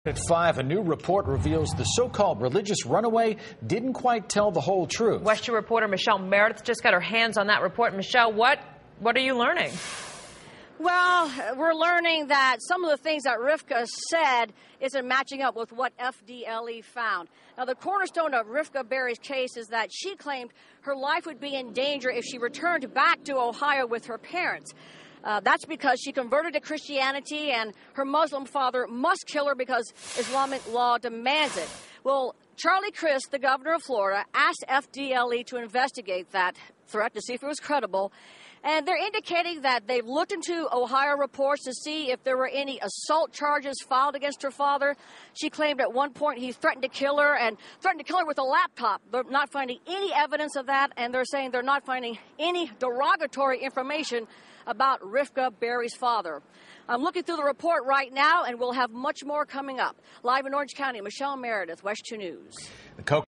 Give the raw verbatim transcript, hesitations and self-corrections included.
At five, a new report reveals the so-called religious runaway didn't quite tell the whole truth. West two reporter Michelle Meredith just got her hands on that report. Michelle, what what are you learning? Well, we're learning that some of the things that Rivka said isn't matching up with what F D L E found. Now, the cornerstone of Rivka Berry's case is that she claimed her life would be in danger if she returned back to Ohio with her parents. Uh, that's because she converted to Christianity, and her Muslim father must kill her because Islamic law demands it. Well, Charlie Crist, the governor of Florida, asked F D L E to investigate that threat to see if it was credible. And they're indicating that they've looked into Ohio reports to see if there were any assault charges filed against her father. She claimed at one point he threatened to kill her and threatened to kill her with a laptop. They're not finding any evidence of that, and they're saying they're not finding any derogatory information about Rivka Berry's father. I'm looking through the report right now, and we'll have much more coming up. Live in Orange County, Michelle Meredith, West two News. The